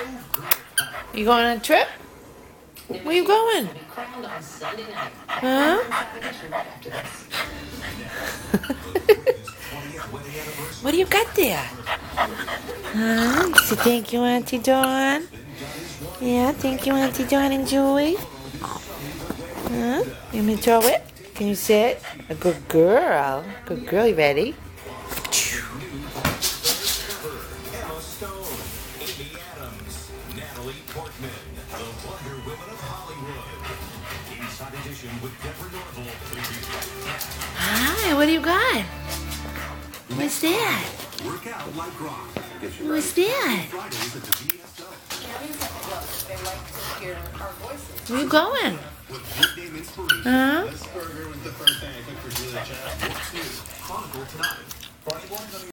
You going on a trip? Where you going? Huh? What do you got there? Huh? So thank you, Auntie Dawn. Yeah, thank you, Auntie Dawn and Julie. Huh? You want me to throw it? Can you sit? A good girl. Good girl. You ready? Hi, what do you got? What's that? What's that? Where you going? Huh?